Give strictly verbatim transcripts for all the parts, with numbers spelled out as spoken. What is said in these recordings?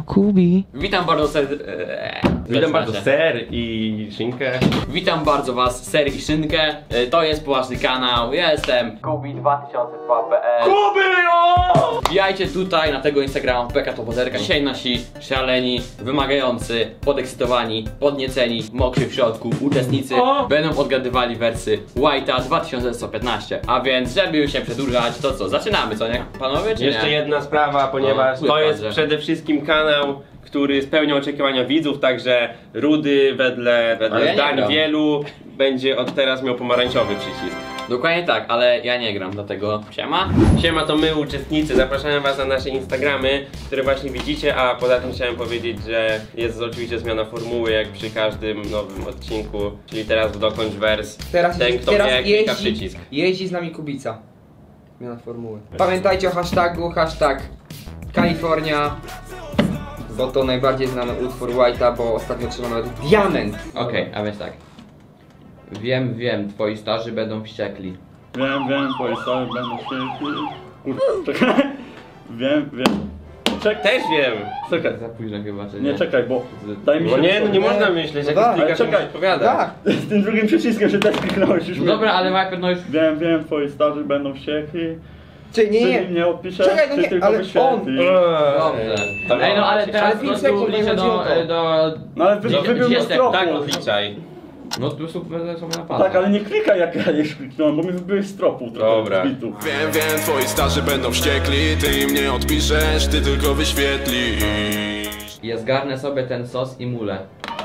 Kubi. Witam bardzo serdecznie. Witam bardzo ser i szynkę. Witam bardzo was, ser i szynkę. To jest poważny kanał. Ja jestem Kubi dwa tysiące dwa kropka p l. Kuby! Wbijajcie tutaj na tego Instagrama Beka to Pozerka. Dzisiaj nasi szaleni, wymagający, podekscytowani, podnieceni, mokrzy w środku uczestnicy o! będą odgadywali wersy White'a dwa tysiące sto piętnaście. A więc, żeby już nie przedłużać, to co? Zaczynamy, co nie? Panowie, czy Jeszcze nie? jedna sprawa, ponieważ no, to jest że... przede wszystkim kanał, który spełnia oczekiwania widzów, także Rudy wedle, wedle ja zdań wielu będzie od teraz miał pomarańczowy przycisk. Dokładnie tak, ale ja nie gram, dlatego siema. Siema, to my uczestnicy, zapraszamy was na nasze Instagramy, które właśnie widzicie, a poza tym chciałem powiedzieć, że jest oczywiście zmiana formuły jak przy każdym nowym odcinku, czyli teraz w dokończ wers. Teraz, Ten, kto teraz wie, klika jeździ, przycisk. jeździ z nami Kubica. Zmiana formuły. Pamiętajcie o hashtagu, hashtag Kalifornia, bo to najbardziej znany utwór White'a, bo ostatnio otrzymał nawet diament. Okej, okay, a więc tak. Wiem, wiem, twoi starzy będą wściekli. Wiem, wiem, twoi starzy będą wściekli. Kurwa, czekaj. Wiem, wiem. Czek Też wiem! Czekaj. Za późno chyba, czy nie? Nie, czekaj, bo daj mi się... Bo nie, no nie nie. można myśleć, jak No no tak, klikasz, ale czekaj. odpowiada. Tak. Z tym drugim przyciskiem się też kliknąłeś już. No dobra, ale Viper, no już... Wiem, wiem, twoi starzy będą wściekli. Czy nie, Ty nie. mnie odpiszesz, Czekaj, no ty nie, tylko ale wyświetlisz. Dobrze. To Ej, no ale teraz Ale po pięć prostu sekund, liczę nie do... chodzi o to. do... No ale wy, Dzie- wybił mnie z dziesięć, tropu. Tak odliczaj. No tu super sobie napada. Tak, ale nie klikaj jak ja już kliknąłem, bo mi wybyłeś z tropu. Dobra. Z bitów. Wiem, wiem, twoi starzy będą wściekli. Ty im nie odpiszesz, ty tylko wyświetlisz. Ja zgarnę sobie ten sos i mulę.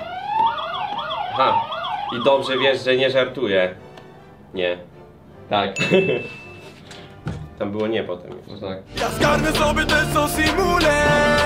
Aha. I dobrze wiesz, że nie żartuję. Nie. Tak. Tam było nie potem. No tak. Ja zgarnę sobie ten sos i mulę.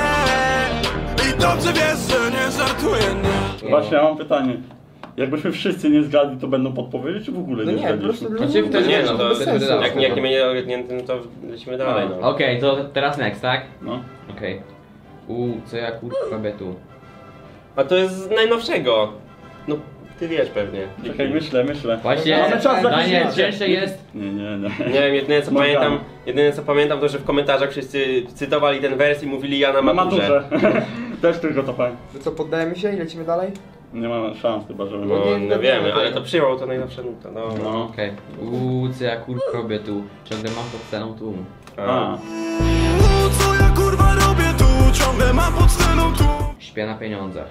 I dobrze wiesz, że nie żartuję, nie. Właśnie, ja mam pytanie. Jakbyśmy wszyscy nie zgadli, to będą podpowiedzieć, czy w ogóle No nie nie, po zgadliśmy? prostu Znaczy, to Nie, no to bez sensu. jak, jak nie będzie ogarnięty, no to lecimy dalej, no. Okej, to teraz next, tak? No. Okej. Uuu, co ja kurwa robię tu? A to jest z najnowszego. No, ty wiesz pewnie. Czekaj, myślę, myślę. Właśnie, Mamy czas dla Daniel, piśnięcia. cięższe jest... Nie, nie, nie. Nie wiem, jedyne co Morgana. pamiętam, jedyne co pamiętam to, że w komentarzach wszyscy cytowali ten wers i mówili ja na Na maturze. maturze. Też tylko to powiem. To co, poddajemy się i lecimy dalej? Nie ma szans chyba, żeby... No, nie, no nie wiemy, wiemy ale tego. to przyjął to najnowsze nuta, no. No. Okej. Uuu, co ja kurwa robię tu? Ciągle mam pod sceną tu. A. A. No, co ja kurwa robię tu? Ciągle mam pod sceną tu. Śpię na pieniądzach.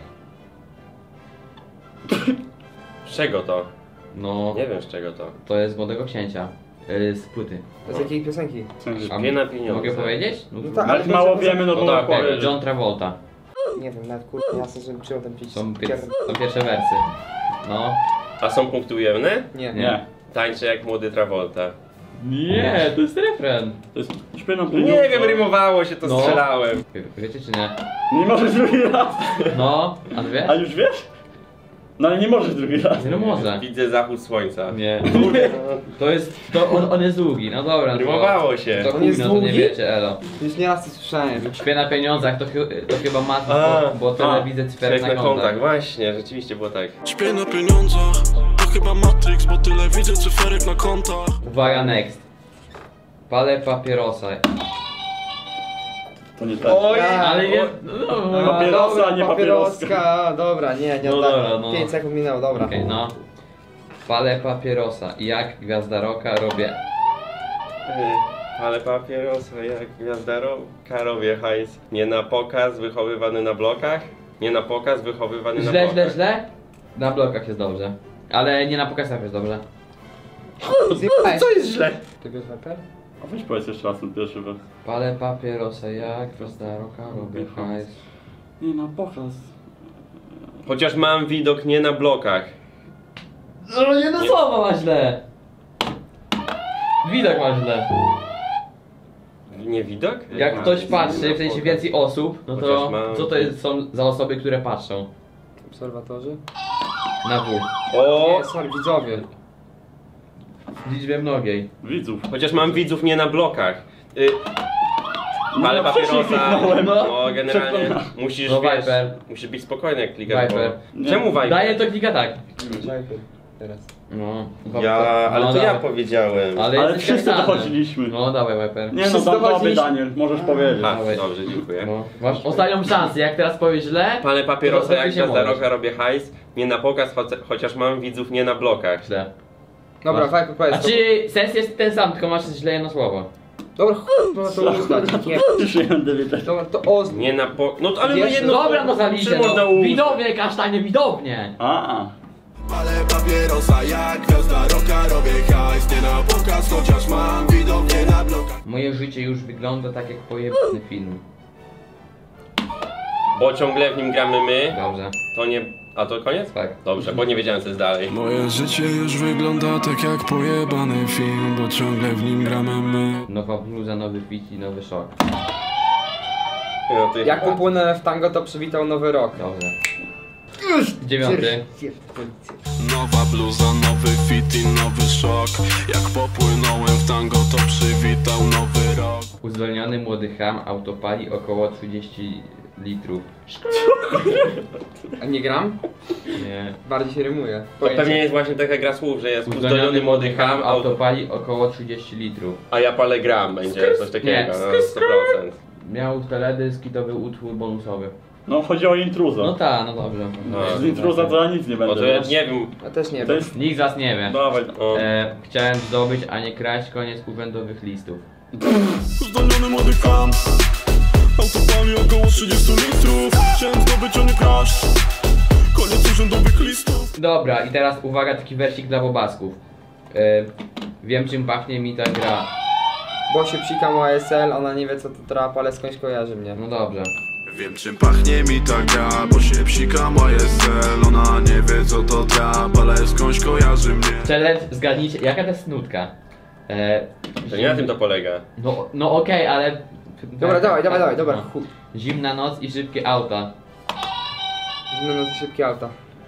Z czego to? No, Nie wiem z czego to. to jest z Młodego Księcia. Yy, z płyty. To z jakiej piosenki? A Śpię na pieniądze. Mogę powiedzieć? No, No tak. Ale mało wiemy, no No to tak, tak, tak. John Travolta. Nie wiem, nawet kurwa jasne, że przyjął ten przycisk. Są, pier są pierwsze wersy. No. A są punkty ujemne? Nie. Nie. Tańczę jak młody Travolta. Nie, to jest refren. To jest... Śpię na pieniądze. Nie wiem, rymowało się, to No. strzelałem. Wie- Wiecie czy nie? Nie możesz drugi raz. No, a ty wiesz? A już wiesz? No ale nie możesz drugi raz. Nie, no może. Widzę zachód słońca. Nie. To jest, to on, on jest długi, no dobra. Rymowało się. To, to On chuj, jest no to nie długi? wiecie, elo. Już nieraz to słyszałem. Śpię na pieniądzach, to, chy- to chyba ma, A, bo, bo telewizję cyferek Człowiek na na kontach. kontach, właśnie, rzeczywiście było tak. Śpię na pieniądzach. To chyba Matrix, bo tyle widzę cyferek na kontach. Uwaga, next. Palę papierosa. To nie tak. Oj, Ale nie... No, no, no. Papierosa, dobra, a nie papieroska. Dobra, nie, nie No oddaję. dobra, no. pięć sekund minęło, dobra. Okej, no. Palę papierosa i jak gwiazda rocka robię. Ale papierosa jak gwiazda roka robię hajs. Nie na pokaz, wychowywany na blokach. Nie na pokaz, wychowywany na Źle, blokach. źle, źle. Na blokach jest dobrze. Ale nie na pokazach jest dobrze. Zjebałeś. Co jest źle? Tego jest Viper? A weź powiedz jeszcze raz ten pierwszy wers. Palę papierosa jak gwiazda rocka robię hajs. Nie na pokaz. Chociaż mam widok nie na blokach. No nie no słowa ma źle. Widok ma źle. Nie widok? Jak ktoś patrzy, w sensie więcej osób, no to Chociaż mam- co to jest, są za osoby, które patrzą? Obserwatorzy? Na W. O! Nie, sorry, widzowie. W liczbie mnogiej. Widzów. Chociaż mam widzów nie na blokach. Y Ale No, wcześniej papierosa, kliknąłem. no generalnie Przekonam. musisz, No, wiesz, Viper. musisz być spokojny jak klikasz, Viper. bo... Czemu Viper? Daję to klika tak. Viper. teraz. No. Ja, ale no, to ja dawaj. powiedziałem. Ale, Ale jesteś wszyscy kapitanem. dochodziliśmy. No dawaj, Weper. Nie no, Wszyscy dam tobie dochodziliśmy. Daniel, możesz powiedzieć. A, dawaj. dobrze, dziękuję. No. Masz ostatnią szansę, jak teraz powiesz źle... Palę papierosa to jak ty się za możesz. roka robię hajs. Nie na pokaz, choć- chociaż mam widzów nie na blokach. Źle. Dobra, Masz- Viper, powiedz. A czy sens jest ten sam, tylko masz źle jedno słowo? Dobra, chuj, no to uznać. Nie. Już nie będę wiedzieć. Dobra, to o... Nie na po... No to ale no Wiesz, jedno... Dobra, no Czy zaliczę, można no. uznać? Widownie, kasztanie, widownie! A, a. Palę papierosa jak gwiazda roka, robię hajs, nie na pokaz, chociaż mam widownię na blokach. Moje życie już wygląda tak jak pojebany film. Bo ciągle w nim gramy my, Dobrze. to nie... A to koniec? Tak. Dobrze, bo nie wiedziałem co jest dalej. Moje życie już wygląda tak jak pojebany film, bo ciągle w nim gramy my. Nowa bluza, nowy fit i nowy szok. No, ty... Jak popłynąłem w tango, to przywitał nowy rok. Dobrze. Dziewiąty. Nowa bluza, nowy fit i nowy szok. Jak popłynąłem w tango, to przywitał nowy rok. Uzdolniony młody ham autopali około trzydzieści litrów. A nie gram? Nie. Bardziej się rymuje. To pewnie jest właśnie taka gra słów, że jest Uzdolniony młody ham auto... autopali około trzydzieści litrów. A ja palę gram, będzie coś takiego, Nie. no sto procent. Miał teledysk i to był utwór bonusowy. No chodzi o intruza. No tak, no dobrze. No. Z intruza to ja nic nie Bo będę to ja wiedzieć. nie wiem... Ja też nie To wiem. jest... Nikt z was nie wie. Dawaj. O. E, chciałem zdobyć, a nie kraść, koniec urzędowych listów. Uzdolniony młody ham, autopali około trzydzieści litrów. Chciałem zdobyć, a nie kraść. Koniec urzędowych listów. Dobra, i teraz uwaga, taki wersik dla bobasków. E, wiem czym pachnie mi ta gra. Bo się psikam o S L, ona nie wie co to trap, ale skądś kojarzy mnie. No dobrze. Wiem czym pachnie mi ta gra, bo się psika moje sel. Ona nie wie co to trap, ale skądś kojarzy mnie. Challenge, zgadnijcie, jaka to jest nutka? E, To nie na tym to polega. No, no okej, ale... Dobra, dawaj, dawaj, dawaj, dobra. No. Chuj. Zimna noc i szybkie auta. Zimna noc i szybkie auta.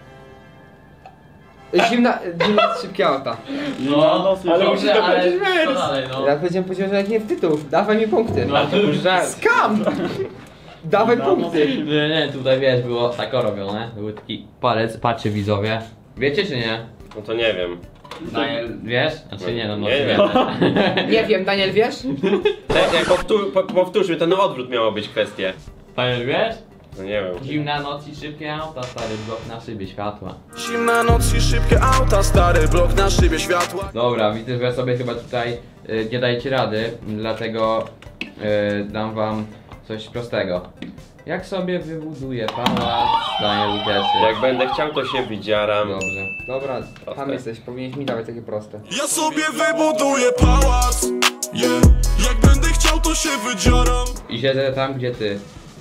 Zimna, zimna noc i szybkie auta. No, no, ale musisz Dobrze, ale dokończyć wers. co dalej, no? Ja powiedziałem, powiedziałem, że jak nie w tytuł. Dawaj mi punkty. No, to już żart. Skam! Dawaj No, no, punkty. Nie, nie, tutaj wiesz, było tak robione. Był taki palec, patrzcie widzowie. Wiecie czy nie? No to nie wiem. Daniel, wiesz? Znaczy nie, no, no Nie ty wiem. wiesz. Nie wiem, Daniel, wiesz? Czekaj, powtór, po, powtórzmy, to na odwrót miało być kwestie. Daniel, wiesz? No nie wiem. Zimna noc i szybkie auta, stary blok na szybie światła. Zimna noc i szybkie auta, stary blok na szybie światła. Dobra, widzę, że sobie chyba tutaj y, nie dajecie rady, dlatego y, dam wam coś prostego. Jak sobie wybuduję pałac, Daniel ucieszy. Jak będę chciał, to się wydzieram. Dobrze. Dobra, Proste. tam jesteś, powinieneś mi dawać takie proste. Ja sobie wybuduję pałac, yeah. Jak będę chciał, to się wydzieram. I siedzę tam, gdzie ty.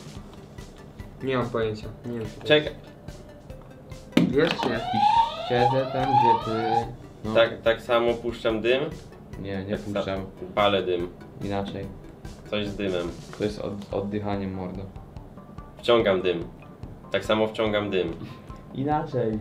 Nie mam pojęcia. Nie wiem. Czekaj, Wiesz czy nie? I siedzę tam, gdzie ty. No. tak, tak samo puszczam dym. Nie, nie Tak puszczam. samo palę dym. Inaczej. Coś z dymem. To jest od, oddychaniem mordo. Wciągam dym. Tak samo wciągam dym. Inaczej.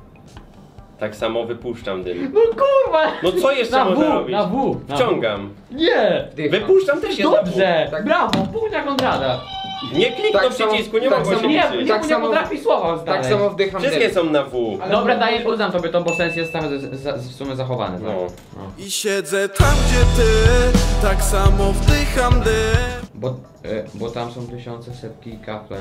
Tak samo wypuszczam dym. No kurwa! No co jeszcze Na można W, robić? na W, na Wciągam. W. Nie! Dycha. Wypuszczam też jest na W. Dobrze! Tak. Brawo, punkt na Konrada. Nie kliknął Tak samo- przycisku, nie tak mogło się samo- Nie, liczyć. nie, Tak nie samo- potrafi słowa Tak znaleźć. samo wdycham Wszystkie dym. są na W. Dobra, daję, uznam tobie to, bo sens jest tam z, z, z, w sumie zachowany. Tak? No. No. I siedzę tam, gdzie ty, tak samo wdycham dym. Bo, y, bo tam są tysiące, setki i kafle.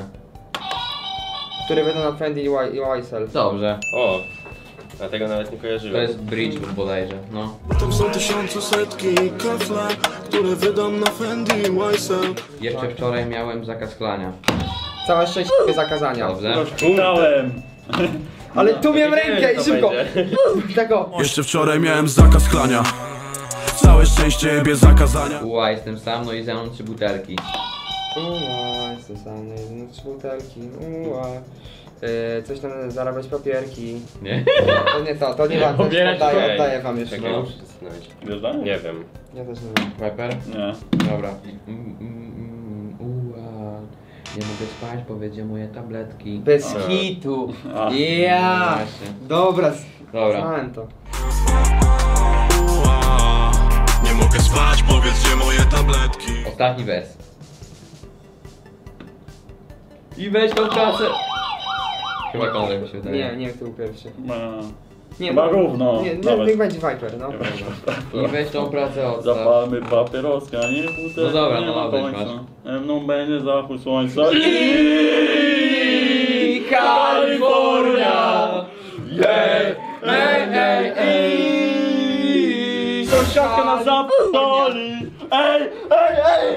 Które będą na Fendi i Y- i Y S L. Dobrze. O, dlatego nawet nie To kojarzyłem. jest bridge bodajże, no. Tam są tysiące setki i kafle, które wydam na Fendi i Y S L. Jeszcze wczoraj miałem zakaz klania. Całe szczęście zakazania. Dobrze. Dałem. Ale tu miałem Wiedziałem, rękę że i to szybko. będzie. Tego. Jeszcze wczoraj miałem zakaz klania. Całe szczęście bez zakazania. Uła, jestem sam, no i ze mną trzy butelki. Uła, jestem sam, no trzy butelki. Uła. Yy, coś tam zarabiać papierki. Nie? To nie to, to nie wam też Pobierać oddaję, okej. oddaję wam już. Czekaj, No. muszę zastanowić. Wiesz, Daniel? Nie wiem. Ja też nie wiem. Viper? Nie. Dobra. Mm, mm, mm, Uła. Nie mogę spać, bo wiedzie moje tabletki. Bez A. hitu. A. Ja. Właśnie. Dobra. Dobra. Znałem to. Ua, nie mogę spać, powiedz gdzie moje tabletki. Ostatni wers. I weź tą kasę. Chyba Konrad mi się wydaje. Nie, nie, kto był pierwszy. Ma- Nie, Chyba no, równo. Nie, nie, Nawet. niech będzie Viper, no. I weź tą pracę odstaw. Zapalmy papieroska, nie butelka, No dobra, nie no ma dobra, końca. masz. Ze mną będzie zachód słońca I Kalifornia! Ej, ej, ej, ej! Sąsiadka nas zapali! Ej, ej, ej!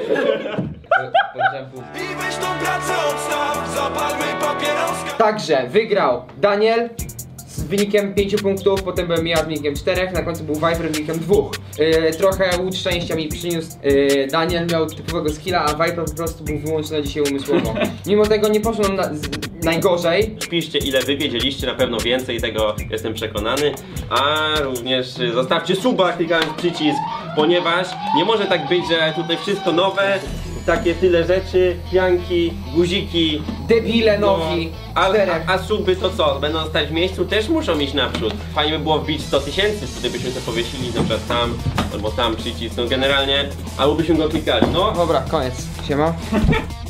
I weź tą pracę odstaw, zapalmy papieroska. Także wygrał Daniel z wynikiem pięciu punktów, potem byłem ja z wynikiem czterech, na końcu był Viper z wynikiem dwóch. Yy, trochę łód szczęścia mi przyniósł yy, Daniel, miał typowego skilla, a Viper po prostu był wyłączony dzisiaj umysłowo. Mimo tego nie poszło nam na, z, najgorzej. Piszcie, ile wy wiedzieliście, na pewno więcej, tego jestem przekonany. A również zostawcie suba, klikając przycisk, ponieważ nie może tak być, że tutaj wszystko nowe, takie tyle rzeczy, pianki, guziki. Debile nowi, No, a, czterech. a, a suby to co? Będą stać w miejscu? Też muszą iść naprzód. Fajnie by było wbić sto tysięcy, tutaj byśmy to powiesili, na przykład tam, albo tam przycisk, no generalnie, albo byśmy go klikali, no. Dobra, koniec. Siema.